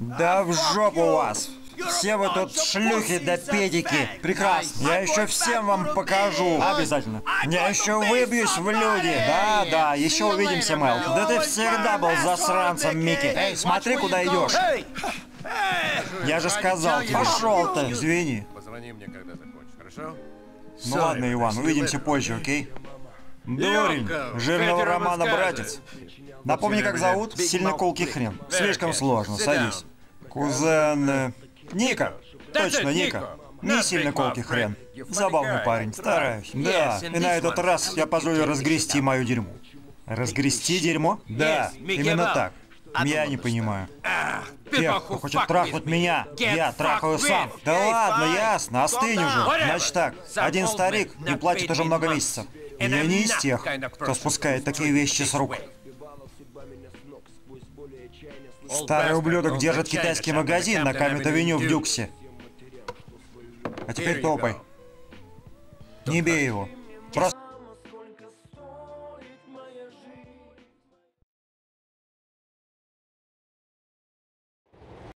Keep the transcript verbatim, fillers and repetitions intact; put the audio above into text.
Да в жопу вас! Все вы тут шлюхи да педики. Прекрасно. Я еще всем вам покажу. Обязательно. Я еще выбьюсь в люди. Да, да, еще увидимся, Мэл. Да ты всегда был засранцем, Микки. Эй, смотри, куда идешь. Я же сказал тебе. Пошел ты. Извини. Позвони мне, когда закончишь, хорошо? Ну ладно, Иван, увидимся позже, окей? Дурень, жирного романа братец. Напомни, как зовут? Сильно колкий хрен. Слишком сложно, садись. Кузен... э, Ника. Точно, Ника. Не сильно колкий хрен. Забавный парень, стараюсь. Да, и на этот раз я позволю разгрести мою дерьмо. Разгрести дерьмо? Да, именно так. Я не понимаю. Тех, кто хочет трахнуть меня, я трахаю сам. Да ладно, ясно, остынь уже. Значит так, один старик не платит уже много месяцев. И я не из тех, кто спускает такие вещи с рук. Старый ублюдок держит китайский магазин на Камет-авеню в Дюксе. А теперь топай. Не бей его.